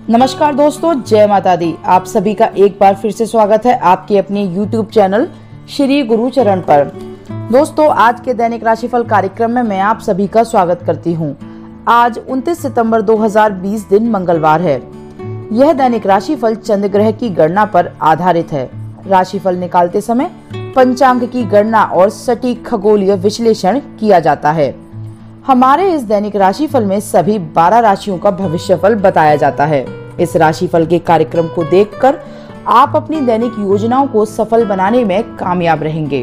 नमस्कार दोस्तों, जय माता दी। आप सभी का एक बार फिर से स्वागत है आपके अपने YouTube चैनल श्री गुरु चरण पर। दोस्तों, आज के दैनिक राशिफल कार्यक्रम में मैं आप सभी का स्वागत करती हूं। आज 29 सितंबर 2020 दिन मंगलवार है। यह दैनिक राशिफल चंद्र ग्रह की गणना पर आधारित है। राशिफल निकालते समय पंचांग की गणना और सटीक खगोलीय विश्लेषण किया जाता है। हमारे इस दैनिक राशिफल में सभी 12 राशियों का भविष्यफल बताया जाता है। इस राशिफल के कार्यक्रम को देखकर आप अपनी दैनिक योजनाओं को सफल बनाने में कामयाब रहेंगे।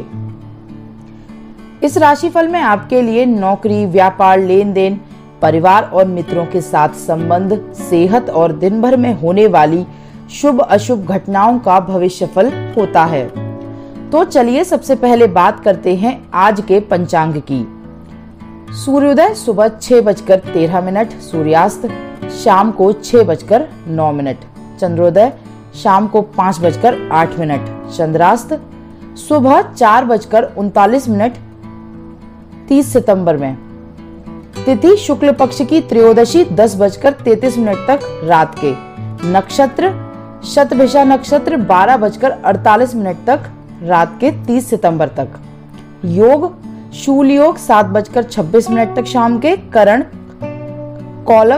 इस राशिफल में आपके लिए नौकरी, व्यापार, लेन देन, परिवार और मित्रों के साथ संबंध, सेहत और दिन भर में होने वाली शुभ अशुभ घटनाओं का भविष्यफल होता है। तो चलिए सबसे पहले बात करते हैं आज के पंचांग की। सूर्योदय सुबह 6:13, सूर्यास्त शाम को 6:09, चंद्रोदय शाम को 5:08, चंद्रास्त सुबह 4:39 30 सितंबर में। तिथि शुक्ल पक्ष की त्रयोदशी 10:33 तक रात के। नक्षत्र शतभिषा नक्षत्र 12:48 तक रात के 30 सितंबर तक। योग शूल योग 7:26 तक शाम के। करण कौलव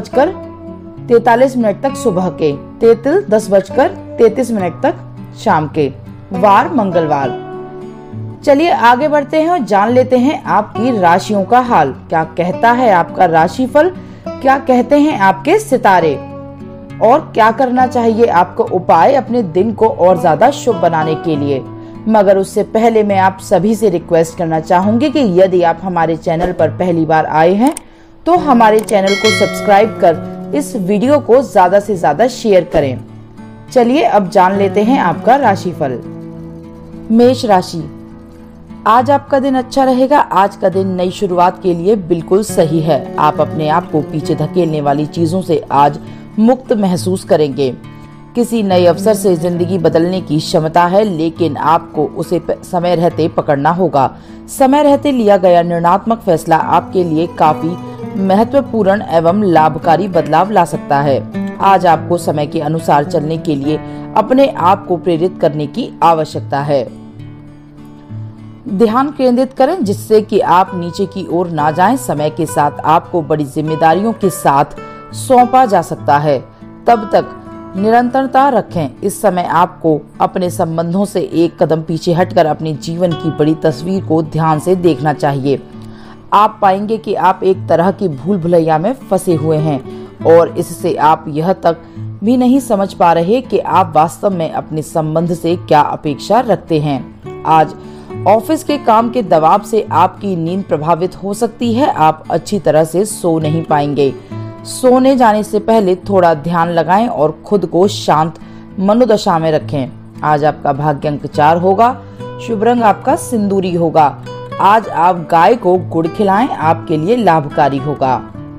9:43 तक सुबह के। तेतिल 10:33 तक शाम के। वार मंगलवार। चलिए आगे बढ़ते हैं और जान लेते हैं आपकी राशियों का हाल। क्या कहता है आपका राशिफल, क्या कहते हैं आपके सितारे, और क्या करना चाहिए आपको उपाय अपने दिन को और ज्यादा शुभ बनाने के लिए। मगर उससे पहले मैं आप सभी से रिक्वेस्ट करना चाहूंगी कि यदि आप हमारे चैनल पर पहली बार आए हैं तो हमारे चैनल को सब्सक्राइब कर इस वीडियो को ज्यादा से ज्यादा शेयर करें। चलिए अब जान लेते हैं आपका राशिफल। मेष राशि, आज आपका दिन अच्छा रहेगा। आज का दिन नई शुरुआत के लिए बिल्कुल सही है। आप अपने आप को पीछे धकेलने वाली चीजों से आज मुक्त महसूस करेंगे। किसी नए अवसर से जिंदगी बदलने की क्षमता है, लेकिन आपको उसे समय रहते पकड़ना होगा। समय रहते लिया गया निर्णयात्मक फैसला आपके लिए काफी महत्वपूर्ण एवं लाभकारी बदलाव ला सकता है। आज आपको समय के अनुसार चलने के लिए अपने आप को प्रेरित करने की आवश्यकता है। ध्यान केंद्रित करें जिससे कि आप नीचे की ओर ना जाएं। समय के साथ आपको बड़ी जिम्मेदारियों के साथ सौंपा जा सकता है, तब तक निरंतरता रखें। इस समय आपको अपने संबंधों से एक कदम पीछे हटकर अपने जीवन की बड़ी तस्वीर को ध्यान से देखना चाहिए। आप पाएंगे कि आप एक तरह की भूल भुलैया में फंसे हुए हैं और इससे आप यह तक भी नहीं समझ पा रहे कि आप वास्तव में अपने संबंध से क्या अपेक्षा रखते हैं। आज ऑफिस के काम के दबाव से आपकी नींद प्रभावित हो सकती है। आप अच्छी तरह से सो नहीं पाएंगे। सोने जाने से पहले थोड़ा ध्यान लगाएं और खुद को शांत मनोदशा में रखें। आज आपका भाग्य अंक 4 होगा। शुभ रंग आपका सिंदूरी होगा। आज आप गाय को गुड़ खिलाएं, आपके लिए लाभकारी होगा।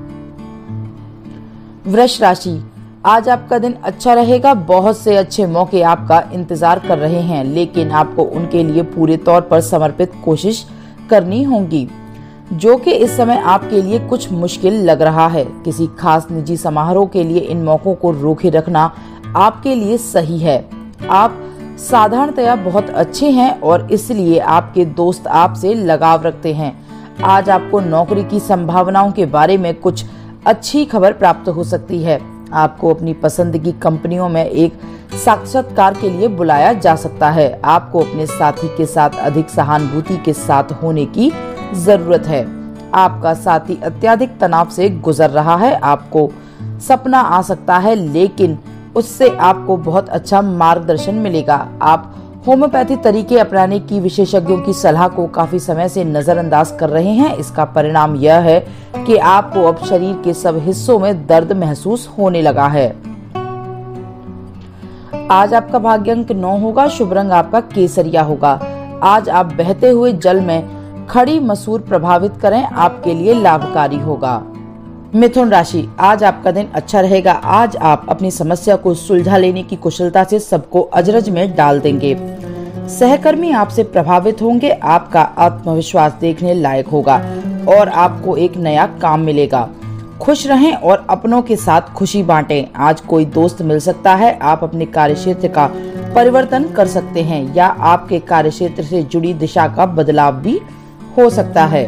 वृष राशि, आज आपका दिन अच्छा रहेगा। बहुत से अच्छे मौके आपका इंतजार कर रहे हैं, लेकिन आपको उनके लिए पूरे तौर पर समर्पित कोशिश करनी होगी, जो कि इस समय आपके लिए कुछ मुश्किल लग रहा है। किसी खास निजी समारोह के लिए इन मौकों को रोके रखना आपके लिए सही है। आप साधारणतया बहुत अच्छे हैं और इसलिए आपके दोस्त आपसे लगाव रखते हैं। आज आपको नौकरी की संभावनाओं के बारे में कुछ अच्छी खबर प्राप्त हो सकती है। आपको अपनी पसंद की कंपनियों में एक साक्षात्कार के लिए बुलाया जा सकता है। आपको अपने साथी के साथ अधिक सहानुभूति के साथ होने की जरूरत है। आपका साथी अत्यधिक तनाव से गुजर रहा है। आपको सपना आ सकता है, लेकिन उससे आपको बहुत अच्छा मार्गदर्शन मिलेगा। आप होम्योपैथी तरीके अपनाने की विशेषज्ञों की सलाह को काफी समय से नजरअंदाज कर रहे हैं। इसका परिणाम यह है कि आपको अब शरीर के सब हिस्सों में दर्द महसूस होने लगा है। आज आपका भाग्य अंक 9 होगा। शुभ रंग आपका केसरिया होगा। आज आप बहते हुए जल में खड़ी मसूर प्रभावित करें, आपके लिए लाभकारी होगा। मिथुन राशि, आज आपका दिन अच्छा रहेगा। आज आप अपनी समस्या को सुलझा लेने की कुशलता से सबको अजरज में डाल देंगे। सहकर्मी आपसे प्रभावित होंगे। आपका आत्मविश्वास देखने लायक होगा और आपको एक नया काम मिलेगा। खुश रहें और अपनों के साथ खुशी बांटें। आज कोई दोस्त मिल सकता है। आप अपने कार्यक्षेत्र का परिवर्तन कर सकते हैं या आपके कार्यक्षेत्र से जुड़ी दिशा का बदलाव भी हो सकता है।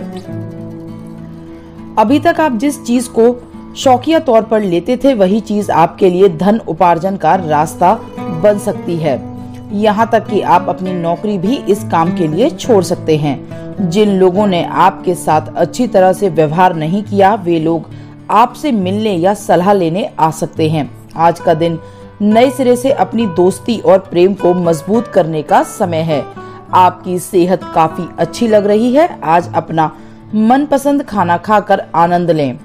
अभी तक आप जिस चीज को शौकिया तौर पर लेते थे वही चीज आपके लिए धन उपार्जन का रास्ता बन सकती है। यहाँ तक कि आप अपनी नौकरी भी इस काम के लिए छोड़ सकते हैं। जिन लोगों ने आपके साथ अच्छी तरह से व्यवहार नहीं किया वे लोग आपसे मिलने या सलाह लेने आ सकते हैं। आज का दिन नए सिरे से अपनी दोस्ती और प्रेम को मजबूत करने का समय है। आपकी सेहत काफी अच्छी लग रही है। आज अपना मनपसंद खाना खाकर आनंद लें।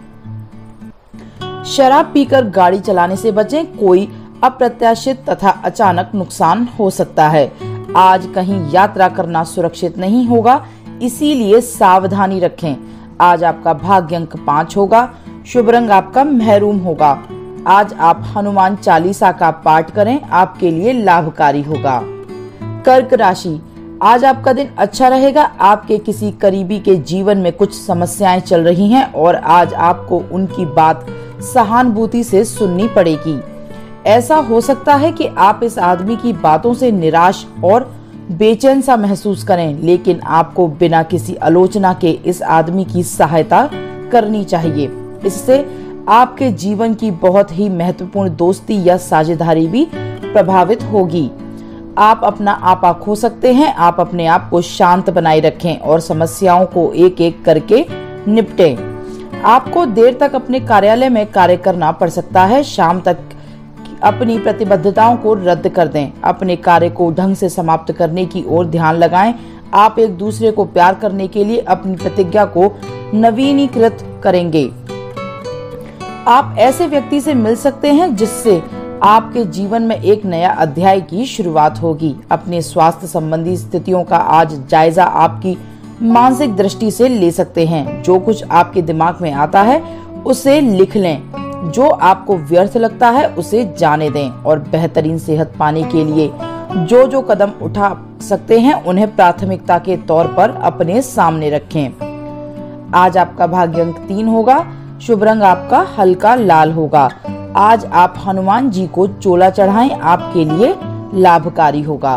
शराब पीकर गाड़ी चलाने से बचें। कोई अप्रत्याशित तथा अचानक नुकसान हो सकता है। आज कहीं यात्रा करना सुरक्षित नहीं होगा, इसीलिए सावधानी रखें। आज आपका भाग्य अंक 5 होगा। शुभ रंग आपका महरून होगा। आज आप हनुमान चालीसा का पाठ करें, आपके लिए लाभकारी होगा। कर्क राशि, आज आपका दिन अच्छा रहेगा। आपके किसी करीबी के जीवन में कुछ समस्याएं चल रही हैं और आज आपको उनकी बात सहानुभूति से सुननी पड़ेगी। ऐसा हो सकता है कि आप इस आदमी की बातों से निराश और बेचैन सा महसूस करें, लेकिन आपको बिना किसी आलोचना के इस आदमी की सहायता करनी चाहिए। इससे आपके जीवन की बहुत ही महत्वपूर्ण दोस्ती या साझेदारी भी प्रभावित होगी। आप अपना आपा खो सकते हैं। आप अपने आप को शांत बनाए रखें और समस्याओं को एक एक करके निपटें। आपको देर तक अपने कार्यालय में कार्य करना पड़ सकता है। शाम तक अपनी प्रतिबद्धताओं को रद्द कर दें। अपने कार्य को ढंग से समाप्त करने की ओर ध्यान लगाएं। आप एक दूसरे को प्यार करने के लिए अपनी प्रतिज्ञा को नवीनीकृत करेंगे। आप ऐसे व्यक्ति से मिल सकते हैं जिससे आपके जीवन में एक नया अध्याय की शुरुआत होगी। अपने स्वास्थ्य संबंधी स्थितियों का आज जायजा आपकी मानसिक दृष्टि से ले सकते हैं। जो कुछ आपके दिमाग में आता है उसे लिख लें। जो आपको व्यर्थ लगता है उसे जाने दें और बेहतरीन सेहत पाने के लिए जो कदम उठा सकते हैं उन्हें प्राथमिकता के तौर पर अपने सामने रखें। आज आपका भाग्य अंक 3 होगा। शुभ रंग आपका हल्का लाल होगा। आज आप हनुमान जी को चोला चढ़ाएं, आपके लिए लाभकारी होगा।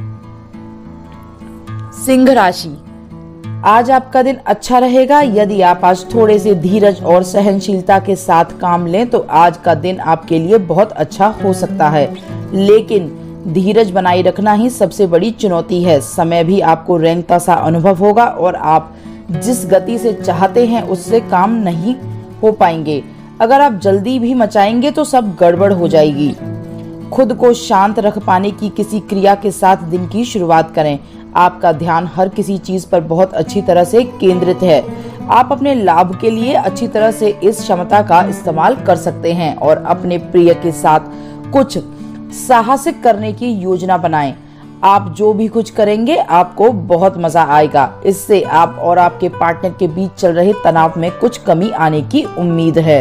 सिंह राशि, आज आपका दिन अच्छा रहेगा। यदि आप आज थोड़े से धीरज और सहनशीलता के साथ काम लें तो आज का दिन आपके लिए बहुत अच्छा हो सकता है, लेकिन धीरज बनाए रखना ही सबसे बड़ी चुनौती है। समय भी आपको रेंगता सा अनुभव होगा और आप जिस गति से चाहते हैं उससे काम नहीं हो पाएंगे। अगर आप जल्दी भी मचाएंगे तो सब गड़बड़ हो जाएगी। खुद को शांत रख पाने की किसी क्रिया के साथ दिन की शुरुआत करें। आपका ध्यान हर किसी चीज पर बहुत अच्छी तरह से केंद्रित है। आप अपने लाभ के लिए अच्छी तरह से इस क्षमता का इस्तेमाल कर सकते हैं और अपने प्रिय के साथ कुछ साहसिक करने की योजना बनाएं। आप जो भी कुछ करेंगे आपको बहुत मजा आएगा। इससे आप और आपके पार्टनर के बीच चल रहे तनाव में कुछ कमी आने की उम्मीद है।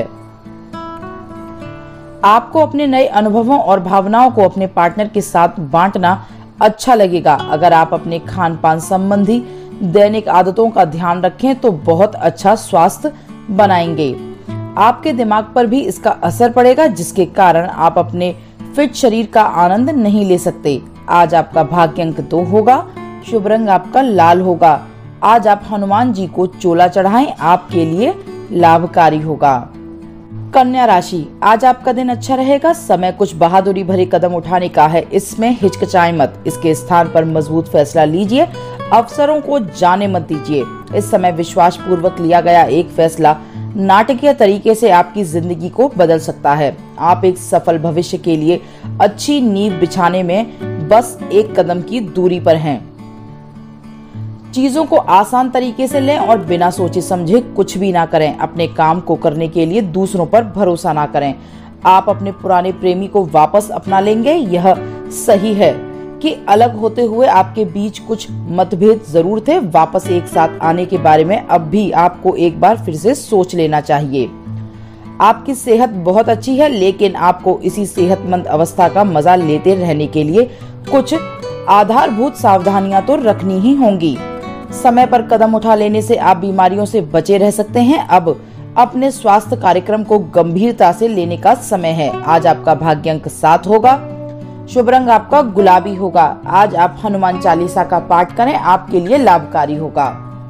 आपको अपने नए अनुभवों और भावनाओं को अपने पार्टनर के साथ बांटना अच्छा लगेगा। अगर आप अपने खान पान संबंधी दैनिक आदतों का ध्यान रखें तो बहुत अच्छा स्वास्थ्य बनाएंगे। आपके दिमाग पर भी इसका असर पड़ेगा, जिसके कारण आप अपने फिट शरीर का आनंद नहीं ले सकते। आज आपका भाग्य अंक 2 होगा। शुभ रंग आपका लाल होगा। आज आप हनुमान जी को चोला चढ़ाएं, आपके लिए लाभकारी होगा। कन्या राशि, आज आपका दिन अच्छा रहेगा। समय कुछ बहादुरी भरे कदम उठाने का है, इसमें हिचकिचाएं मत। इसके स्थान पर मजबूत फैसला लीजिए। अवसरों को जाने मत दीजिए। इस समय विश्वास पूर्वक लिया गया एक फैसला नाटकीय तरीके से आपकी जिंदगी को बदल सकता है। आप एक सफल भविष्य के लिए अच्छी नींव बिछाने में बस एक कदम की दूरी पर हैं। चीजों को आसान तरीके से लें और बिना सोचे समझे कुछ भी ना करें। अपने काम को करने के लिए दूसरों पर भरोसा ना करें। आप अपने पुराने प्रेमी को वापस अपना लेंगे। यह सही है कि अलग होते हुए आपके बीच कुछ मतभेद जरूर थे। वापस एक साथ आने के बारे में अब भी आपको एक बार फिर से सोच लेना चाहिए। आपकी सेहत बहुत अच्छी है, लेकिन आपको इसी सेहतमंद अवस्था का मजा लेते रहने के लिए कुछ आधारभूत सावधानियां तो रखनी ही होंगी। समय पर कदम उठा लेने से आप बीमारियों से बचे रह सकते हैं। अब अपने स्वास्थ्य कार्यक्रम को गंभीरता से लेने का समय है। आज आपका भाग्य अंक 7 होगा। शुभ रंग आपका गुलाबी होगा। आज आप हनुमान चालीसा का पाठ करें, आपके लिए लाभकारी होगा।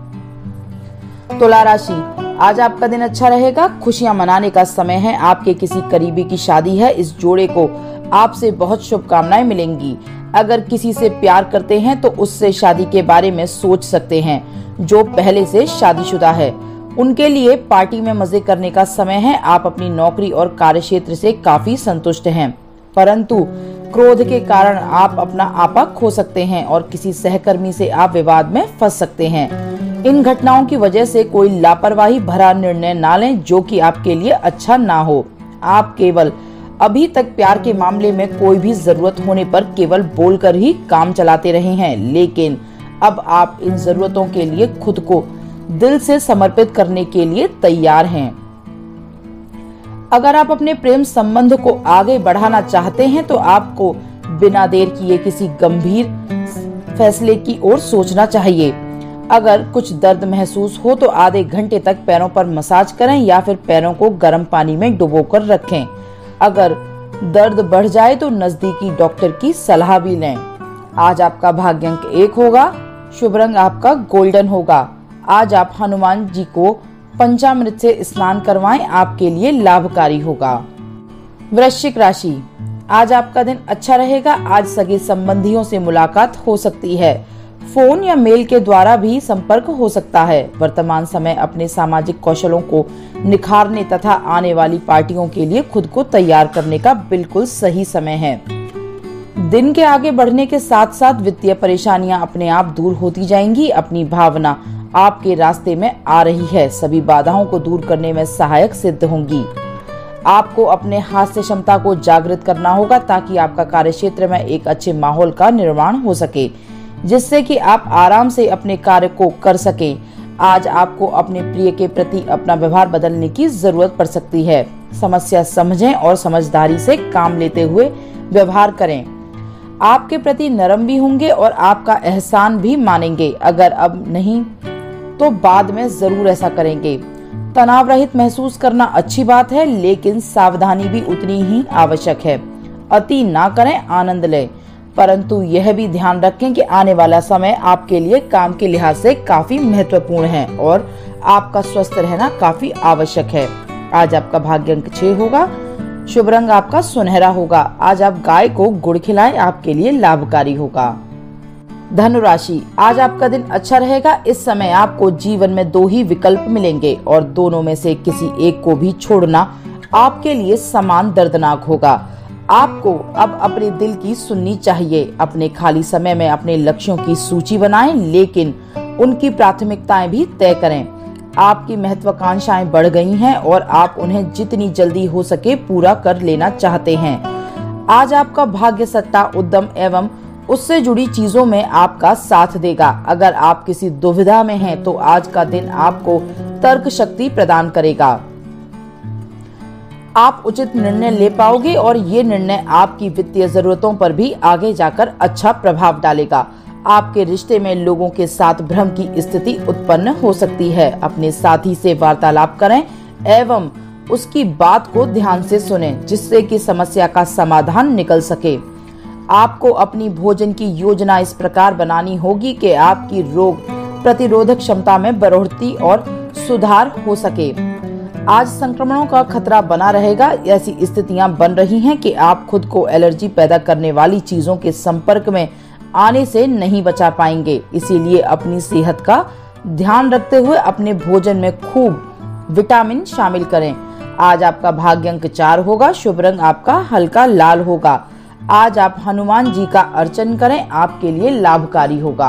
तुला राशि, आज आपका दिन अच्छा रहेगा। खुशियां मनाने का समय है। आपके किसी करीबी की शादी है। इस जोड़े को आपसे बहुत शुभकामनाएं मिलेंगी। अगर किसी से प्यार करते हैं तो उससे शादी के बारे में सोच सकते हैं। जो पहले से शादीशुदा है उनके लिए पार्टी में मजे करने का समय है। आप अपनी नौकरी और कार्यक्षेत्र से काफी संतुष्ट हैं, परंतु क्रोध के कारण आप अपना आपा खो सकते हैं और किसी सहकर्मी से आप विवाद में फंस सकते हैं। इन घटनाओं की वजह से कोई लापरवाही भरा निर्णय ना लें जो कि आपके लिए अच्छा ना हो। आप केवल अभी तक प्यार के मामले में कोई भी जरूरत होने पर केवल बोलकर ही काम चलाते रहे हैं, लेकिन अब आप इन जरूरतों के लिए खुद को दिल से समर्पित करने के लिए तैयार हैं। अगर आप अपने प्रेम संबंध को आगे बढ़ाना चाहते हैं तो आपको बिना देर किए किसी गंभीर फैसले की ओर सोचना चाहिए। अगर कुछ दर्द महसूस हो तो आधे घंटे तक पैरों पर मसाज करें या फिर पैरों को गर्म पानी में डुबोकर रखें। अगर दर्द बढ़ जाए तो नजदीकी डॉक्टर की सलाह भी लें। आज आपका भाग्य अंक 1 होगा। शुभ रंग आपका गोल्डन होगा। आज आप हनुमान जी को पंचामृत से स्नान करवाएं, आपके लिए लाभकारी होगा। वृश्चिक राशि, आज आपका दिन अच्छा रहेगा। आज सगे संबंधियों से मुलाकात हो सकती है। फोन या मेल के द्वारा भी संपर्क हो सकता है। वर्तमान समय अपने सामाजिक कौशलों को निखारने तथा आने वाली पार्टियों के लिए खुद को तैयार करने का बिल्कुल सही समय है। दिन के आगे बढ़ने के साथ साथ वित्तीय परेशानियां अपने आप दूर होती जाएंगी। अपनी भावना आपके रास्ते में आ रही है, सभी बाधाओं को दूर करने में सहायक सिद्ध होंगी। आपको अपने हास्य क्षमता को जागृत करना होगा ताकि आपका कार्यक्षेत्र में एक अच्छे माहौल का निर्माण हो सके, जिससे कि आप आराम से अपने कार्य को कर सकें। आज आपको अपने प्रिय के प्रति अपना व्यवहार बदलने की जरूरत पड़ सकती है। समस्या समझें और समझदारी से काम लेते हुए व्यवहार करें। आपके प्रति नरम भी होंगे और आपका एहसान भी मानेंगे। अगर अब नहीं तो बाद में जरूर ऐसा करेंगे। तनाव रहित महसूस करना अच्छी बात है, लेकिन सावधानी भी उतनी ही आवश्यक है। अति ना करें, आनंद लें, परंतु यह भी ध्यान रखें कि आने वाला समय आपके लिए काम के लिहाज से काफी महत्वपूर्ण है और आपका स्वस्थ रहना काफी आवश्यक है। आज आपका भाग्य अंक 6 होगा। शुभ रंग आपका सुनहरा होगा। आज आप गाय को गुड़ खिलाएं, आपके लिए लाभकारी होगा। धनु राशि, आज आपका दिन अच्छा रहेगा। इस समय आपको जीवन में 2 ही विकल्प मिलेंगे और दोनों में से किसी एक को भी छोड़ना आपके लिए समान दर्दनाक होगा। आपको अब अपने दिल की सुननी चाहिए। अपने खाली समय में अपने लक्ष्यों की सूची बनाएं, लेकिन उनकी प्राथमिकताएं भी तय करें। आपकी महत्वाकांक्षाएं बढ़ गई हैं और आप उन्हें जितनी जल्दी हो सके पूरा कर लेना चाहते हैं। आज आपका भाग्य सत्ता, उद्यम एवं उससे जुड़ी चीजों में आपका साथ देगा। अगर आप किसी दुविधा में हैं तो आज का दिन आपको तर्क शक्ति प्रदान करेगा। आप उचित निर्णय ले पाओगे और ये निर्णय आपकी वित्तीय जरूरतों पर भी आगे जाकर अच्छा प्रभाव डालेगा। आपके रिश्ते में लोगों के साथ भ्रम की स्थिति उत्पन्न हो सकती है। अपने साथी से वार्तालाप करें एवं उसकी बात को ध्यान से सुनें, जिससे कि समस्या का समाधान निकल सके। आपको अपनी भोजन की योजना इस प्रकार बनानी होगी कि आपकी रोग प्रतिरोधक क्षमता में बढ़ोतरी और सुधार हो सके। आज संक्रमणों का खतरा बना रहेगा। ऐसी स्थितियां बन रही हैं कि आप खुद को एलर्जी पैदा करने वाली चीजों के संपर्क में आने से नहीं बचा पाएंगे। इसीलिए अपनी सेहत का ध्यान रखते हुए अपने भोजन में खूब विटामिन शामिल करें। आज आपका भाग्य अंक 4 होगा। शुभ रंग आपका हल्का लाल होगा। आज आप हनुमान जी का अर्चन करें, आपके लिए लाभकारी होगा।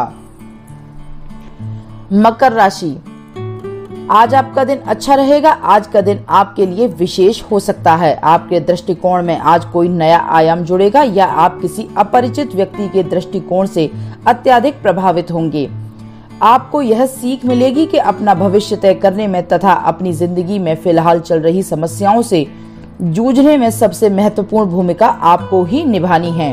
मकर राशि, आज आपका दिन अच्छा रहेगा। आज का दिन आपके लिए विशेष हो सकता है। आपके दृष्टिकोण में आज कोई नया आयाम जुड़ेगा या आप किसी अपरिचित व्यक्ति के दृष्टिकोण से अत्यधिक प्रभावित होंगे। आपको यह सीख मिलेगी कि अपना भविष्य तय करने में तथा अपनी जिंदगी में फिलहाल चल रही समस्याओं से जूझने में सबसे महत्वपूर्ण भूमिका आपको ही निभानी है।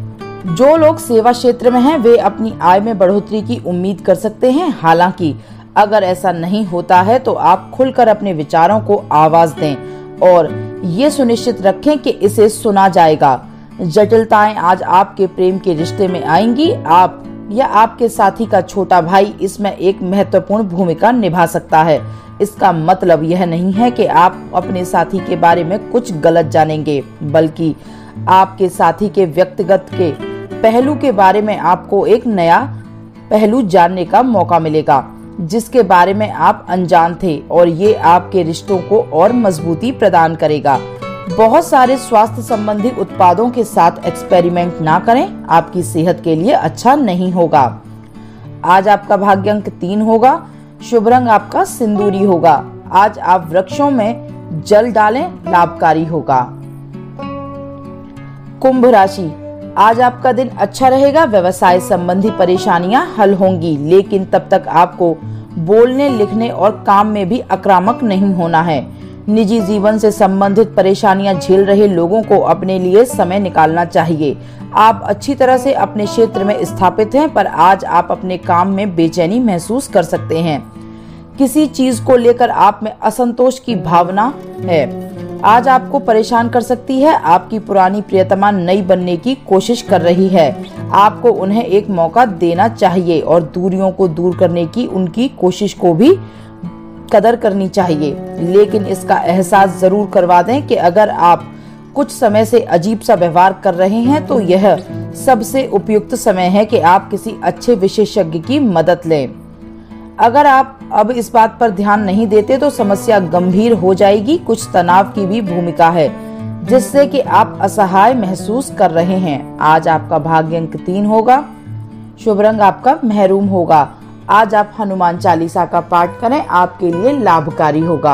जो लोग सेवा क्षेत्र में हैं, वे अपनी आय में बढ़ोतरी की उम्मीद कर सकते हैं। हालांकि अगर ऐसा नहीं होता है तो आप खुलकर अपने विचारों को आवाज दें और ये सुनिश्चित रखें कि इसे सुना जाएगा। जटिलताएं आज आपके प्रेम के रिश्ते में आएंगी। आप या आपके साथी का छोटा भाई इसमें एक महत्वपूर्ण भूमिका निभा सकता है। इसका मतलब यह नहीं है कि आप अपने साथी के बारे में कुछ गलत जानेंगे, बल्कि आपके साथी के व्यक्तिगत के पहलू के बारे में आपको एक नया पहलू जानने का मौका मिलेगा जिसके बारे में आप अनजान थे, और ये आपके रिश्तों को और मजबूती प्रदान करेगा। बहुत सारे स्वास्थ्य संबंधी उत्पादों के साथ एक्सपेरिमेंट ना करें, आपकी सेहत के लिए अच्छा नहीं होगा। आज आपका भाग्य अंक 3 होगा। शुभ रंग आपका सिंदूरी होगा। आज आप वृक्षों में जल डालें, लाभकारी होगा। कुंभ राशि, आज आपका दिन अच्छा रहेगा। व्यवसाय संबंधी परेशानियां हल होंगी, लेकिन तब तक आपको बोलने, लिखने और काम में भी आक्रामक नहीं होना है। निजी जीवन से संबंधित परेशानियां झेल रहे लोगों को अपने लिए समय निकालना चाहिए। आप अच्छी तरह से अपने क्षेत्र में स्थापित हैं, पर आज आप अपने काम में बेचैनी महसूस कर सकते हैं। किसी चीज को लेकर आप में असंतोष की भावना है, आज आपको परेशान कर सकती है। आपकी पुरानी प्रियतमा नई बनने की कोशिश कर रही है। आपको उन्हें एक मौका देना चाहिए और दूरियों को दूर करने की उनकी कोशिश को भी कदर करनी चाहिए, लेकिन इसका एहसास जरूर करवा दें कि अगर आप कुछ समय से अजीब सा व्यवहार कर रहे हैं तो यह सबसे उपयुक्त समय है कि आप किसी अच्छे विशेषज्ञ की मदद लें। अगर आप अब इस बात पर ध्यान नहीं देते तो समस्या गंभीर हो जाएगी। कुछ तनाव की भी भूमिका है जिससे कि आप असहाय महसूस कर रहे हैं। आज आपका भाग्य अंक 3 होगा। शुभ रंग आपका मेहरून होगा। आज आप हनुमान चालीसा का पाठ करें, आपके लिए लाभकारी होगा।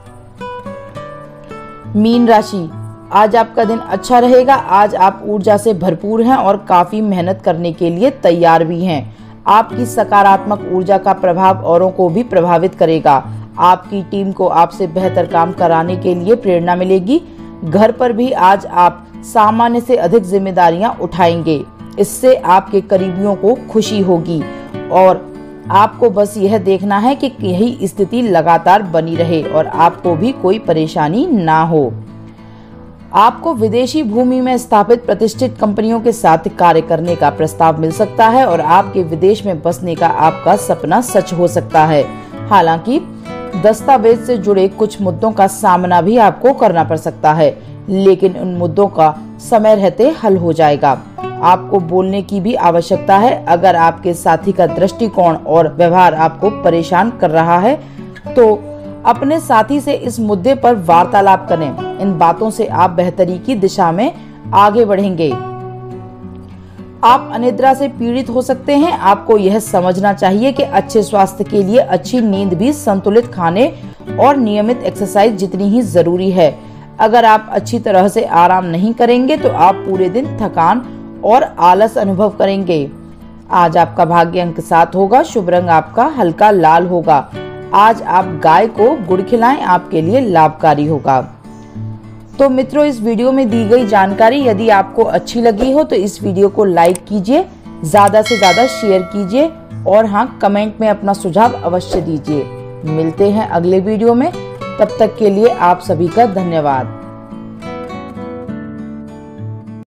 मीन राशि, आज आपका दिन अच्छा रहेगा। आज आप ऊर्जा से भरपूर हैं और काफी मेहनत करने के लिए तैयार भी हैं। आपकी सकारात्मक ऊर्जा का प्रभाव औरों को भी प्रभावित करेगा। आपकी टीम को आपसे बेहतर काम कराने के लिए प्रेरणा मिलेगी। घर पर भी आज आप सामान्य से अधिक जिम्मेदारियां उठाएंगे। इससे आपके करीबियों को खुशी होगी और आपको बस यह देखना है कि यही स्थिति लगातार बनी रहे और आपको भी कोई परेशानी ना हो। आपको विदेशी भूमि में स्थापित प्रतिष्ठित कंपनियों के साथ कार्य करने का प्रस्ताव मिल सकता है और आपके विदेश में बसने का आपका सपना सच हो सकता है। हालांकि दस्तावेज से जुड़े कुछ मुद्दों का सामना भी आपको करना पड़ सकता है, लेकिन उन मुद्दों का समय रहते हल हो जाएगा। आपको बोलने की भी आवश्यकता है। अगर आपके साथी का दृष्टिकोण और व्यवहार आपको परेशान कर रहा है तो अपने साथी से इस मुद्दे पर वार्तालाप करें। इन बातों से आप बेहतरी की दिशा में आगे बढ़ेंगे। आप अनिद्रा से पीड़ित हो सकते हैं। आपको यह समझना चाहिए कि अच्छे स्वास्थ्य के लिए अच्छी नींद भी संतुलित खाने और नियमित एक्सरसाइज जितनी ही जरूरी है। अगर आप अच्छी तरह से आराम नहीं करेंगे तो आप पूरे दिन थकान और आलस अनुभव करेंगे। आज आपका भाग्य अंक 7 होगा। शुभ रंग आपका हल्का लाल होगा। आज आप गाय को गुड़ खिलाएं, आपके लिए लाभकारी होगा। तो मित्रों, इस वीडियो में दी गई जानकारी यदि आपको अच्छी लगी हो तो इस वीडियो को लाइक कीजिए, ज्यादा से ज्यादा शेयर कीजिए और हाँ, कमेंट में अपना सुझाव अवश्य दीजिए। मिलते हैं अगले वीडियो में, तब तक के लिए आप सभी का धन्यवाद।